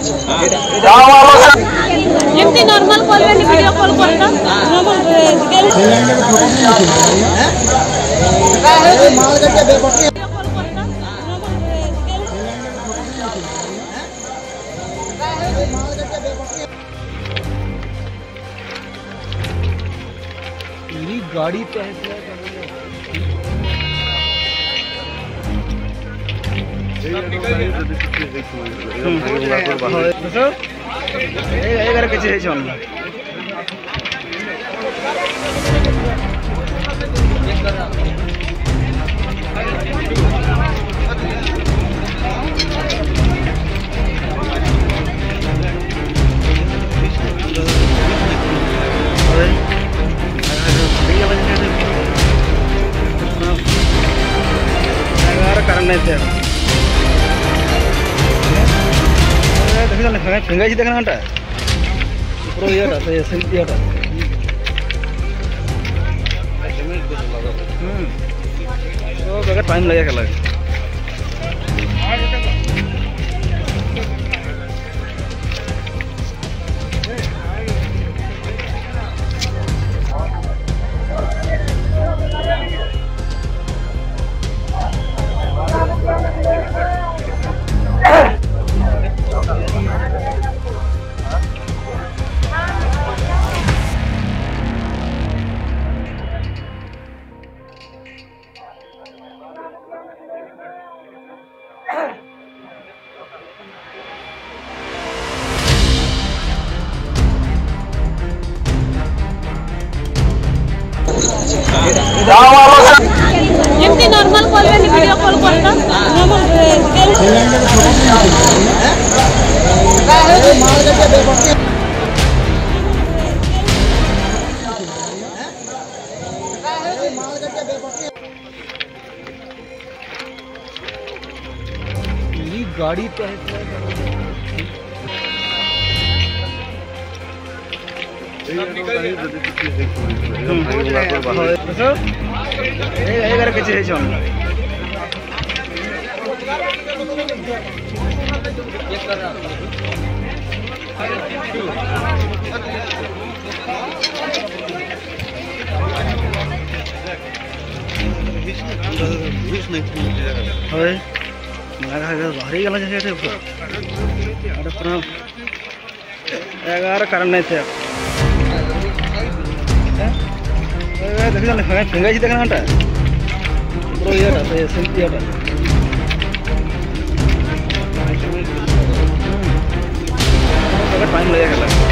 एमती normal call में video call करता नॉर्मल माल करके बेपट्टी मेरी गाड़ी पे फिंगर देखना घंटा प्रो ये सेल्फी तो टाइम लगेगा एमती नॉर्मल कॉल में वीडियो कॉल करता नॉर्मल माल करके बेपट्टी मेरी गाड़ी पे भारी गला जैसे कारण नहीं थे फिंगर देखना घंटा प्रो ये सेल्फी टाइम लगेगा